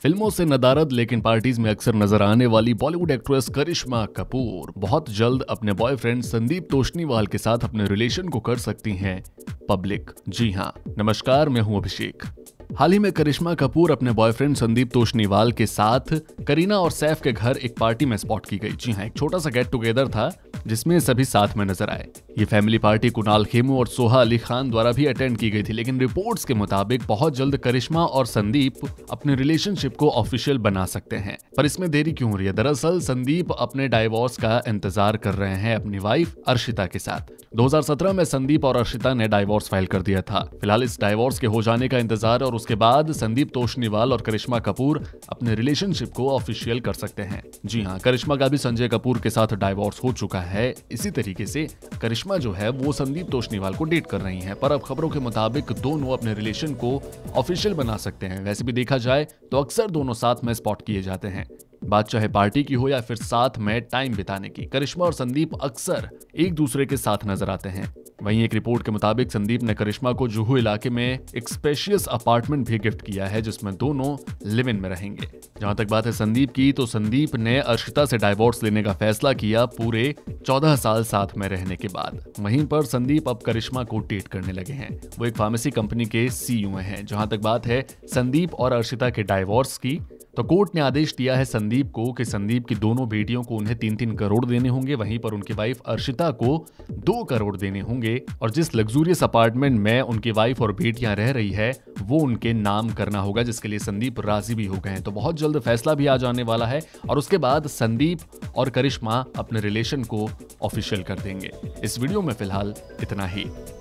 फिल्मों से नदारद लेकिन पार्टीज में अक्सर नजर आने वाली बॉलीवुड एक्ट्रेस करिश्मा कपूर बहुत जल्द अपने बॉयफ्रेंड संदीप तोषनीवाल के साथ अपने रिलेशन को कर सकती हैं पब्लिक। जी हाँ, नमस्कार, मैं हूं अभिषेक। हाल ही में करिश्मा कपूर अपने बॉयफ्रेंड संदीप तोषनीवाल के साथ करीना और सैफ के घर एक पार्टी में स्पॉट की गई। जी हाँ, एक छोटा सा गेट टुगेदर था जिसमें सभी साथ में नजर आए। ये फैमिली पार्टी कुणाल खेमू और सोहा अली खान द्वारा भी अटेंड की गई थी, लेकिन रिपोर्ट्स के मुताबिक बहुत जल्द करिश्मा और संदीप अपने रिलेशनशिप को ऑफिशियल बना सकते हैं। पर इसमें देरी क्यों हो रही है? दरअसल संदीप अपने डाइवोर्स का इंतजार कर रहे हैं अपनी वाइफ अर्शिता के साथ। 2017 में संदीप और अर्शिता ने डाइवोर्स फाइल कर दिया था। फिलहाल इस डाइवोर्स के हो जाने का इंतजार और उसके बाद संदीप तोषनीवाल और करिश्मा कपूर अपने रिलेशनशिप को ऑफिशियल कर सकते हैं। जी हाँ, करिश्मा का भी संजय कपूर के साथ डाइवोर्स हो चुका है। इसी तरीके से करिश्मा जो है वो संदीप तोषनीवाल को डेट कर रही हैं, पर अब खबरों के मुताबिक दोनों अपने रिलेशन को ऑफिशियल बना सकते हैं। वैसे भी देखा जाए तो अक्सर दोनों साथ में स्पॉट किए जाते हैं, बात चाहे पार्टी की हो या फिर साथ में टाइम बिताने की। करिश्मा और संदीप अक्सर एक दूसरे के साथ नजर आते हैं। वहीं एक रिपोर्ट के मुताबिक संदीप ने करिश्मा को जुहू इलाके में एक स्पेशियस अपार्टमेंट भी गिफ्ट किया है जिसमें दोनों लिव इन में रहेंगे। जहां तक बात है संदीप की, तो संदीप ने अर्शिता से डाइवोर्स लेने का फैसला किया पूरे 14 साल साथ में रहने के बाद। वहीं पर संदीप अब करिश्मा को डेट करने लगे हैं। वो एक फार्मेसी कंपनी के CEO हैं। जहां तक बात है संदीप और अर्शिता के डाइवोर्स की, तो कोर्ट ने आदेश दिया है संदीप को कि संदीप की दोनों बेटियों को उन्हें 3-3 करोड़ देने होंगे, वहीं पर उनकी वाइफ अर्शिता को 2 करोड़ देने होंगे, और जिस लग्जूरियस अपार्टमेंट में उनकी वाइफ और बेटियां रह रही है वो उनके नाम करना होगा, जिसके लिए संदीप राजी भी हो गए हैं। तो बहुत जल्द फैसला भी आ जाने वाला है और उसके बाद संदीप और करिश्मा अपने रिलेशन को ऑफिशियल कर देंगे। इस वीडियो में फिलहाल इतना ही।